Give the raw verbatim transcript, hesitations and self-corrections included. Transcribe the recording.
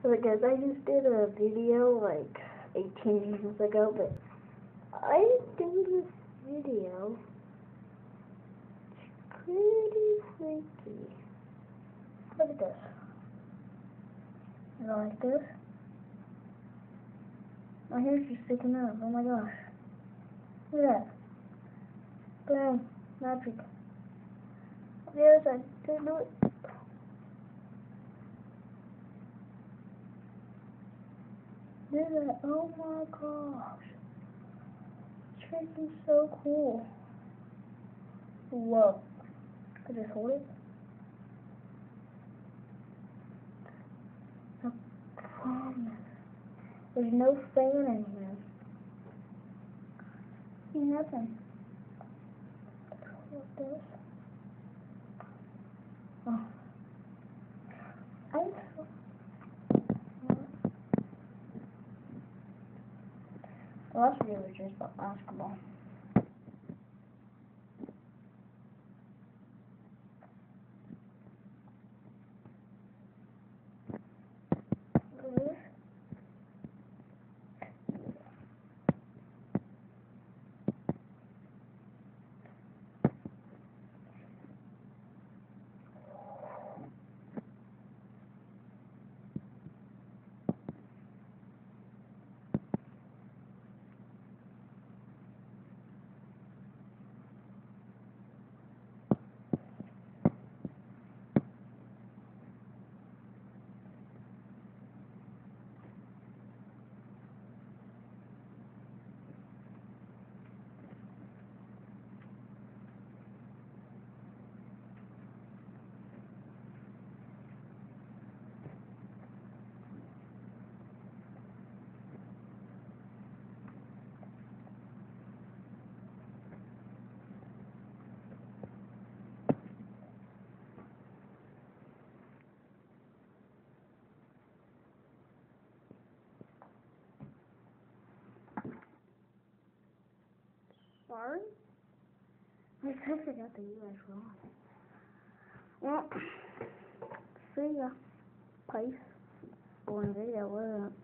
Look guys, I just did a video like eighteen years ago, but I think this video is pretty freaky. Look at this. You don't like this? My hair's just sticking up. Oh my gosh. Look at that. Boom. Magic. On the other side. Just do it. Look at that. Oh my gosh. It's freaking so cool. Whoa. I just hold it. I promise. There's no fan in here. Nothing. What's this? Oh. I The last video was just about basketball. Sorry? I guess I got the U S wrong. Well, see ya. Peace. Boring video, wasn't it?